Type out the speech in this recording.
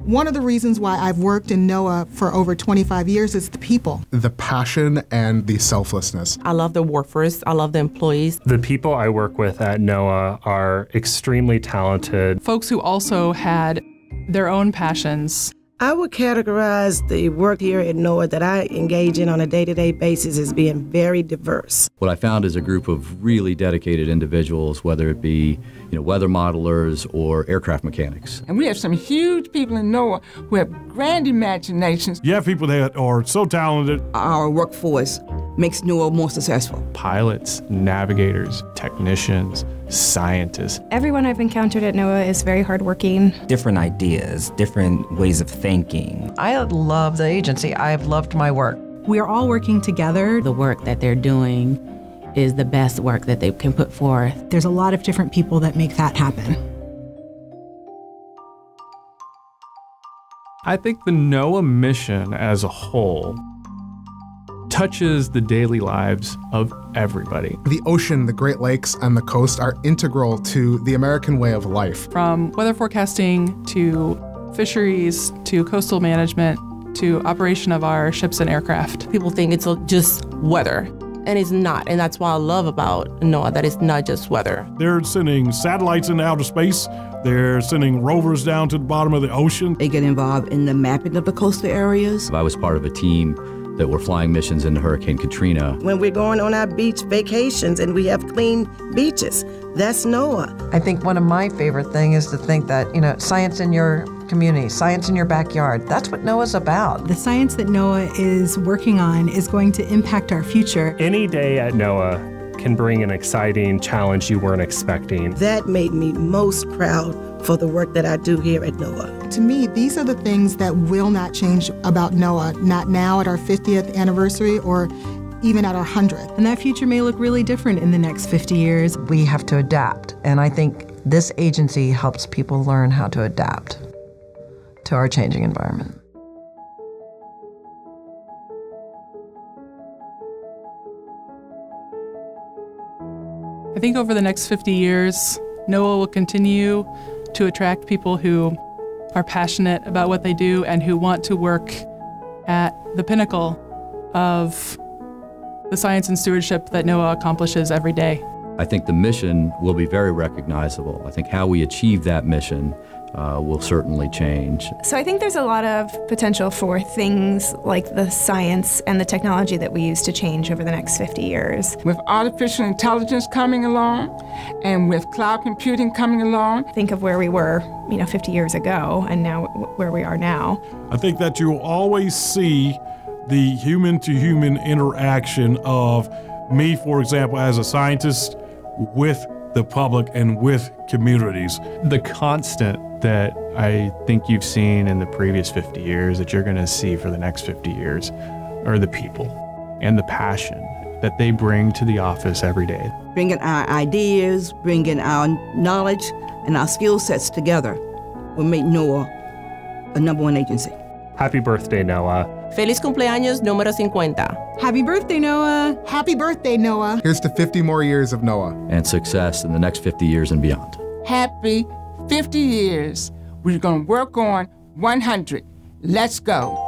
One of the reasons why I've worked in NOAA for over 25 years is the people. The passion and the selflessness. I love the workforce. I love the employees. The people I work with at NOAA are extremely talented. Folks who also had their own passions. I would categorize the work here at NOAA that I engage in on a day-to-day basis as being very diverse. What I found is a group of really dedicated individuals, whether it be weather modelers or aircraft mechanics. And we have some huge people in NOAA who have grand imaginations. You have people that are so talented. Our workforce makes NOAA more successful. Pilots, navigators, technicians, scientists. Everyone I've encountered at NOAA is very hardworking. Different ideas, different ways of thinking. I love the agency. I've loved my work. We are all working together. The work that they're doing is the best work that they can put forth. There's a lot of different people that make that happen. I think the NOAA mission as a whole touches the daily lives of everybody. The ocean, the Great Lakes, and the coast are integral to the American way of life. From weather forecasting to fisheries to coastal management to operation of our ships and aircraft. People think it's just weather, and it's not. And that's what I love about NOAA, that it's not just weather. They're sending satellites into outer space. They're sending rovers down to the bottom of the ocean. They get involved in the mapping of the coastal areas. I was part of a team that were flying missions into Hurricane Katrina. When we're going on our beach vacations and we have clean beaches, that's NOAA. I think one of my favorite things is to think that, science in your community, science in your backyard, that's what NOAA's about. The science that NOAA is working on is going to impact our future. Any day at NOAA can bring an exciting challenge you weren't expecting. That made me most proud for the work that I do here at NOAA. To me, these are the things that will not change about NOAA, not now at our 50th anniversary or even at our 100th. And that future may look really different in the next 50 years. We have to adapt, and I think this agency helps people learn how to adapt to our changing environment. I think over the next 50 years, NOAA will continue to attract people who are passionate about what they do and who want to work at the pinnacle of the science and stewardship that NOAA accomplishes every day. I think the mission will be very recognizable. I think how we achieve that mission will certainly change. So I think there's a lot of potential for things like the science and the technology that we use to change over the next 50 years. With artificial intelligence coming along and with cloud computing coming along. Think of where we were, 50 years ago and now where we are now. I think that you'll always see the human-to-human interaction of me, for example, as a scientist, with the public and with communities. The constant that I think you've seen in the previous 50 years that you're going to see for the next 50 years are the people and the passion that they bring to the office every day. Bringing our ideas, bringing our knowledge and our skill sets together will make NOAA a #1 agency. Happy birthday, NOAA. Feliz cumpleaños número 50. Happy birthday, NOAA. Happy birthday, NOAA. Here's to 50 more years of NOAA. And success in the next 50 years and beyond. Happy 50 years. We're going to work on 100. Let's go.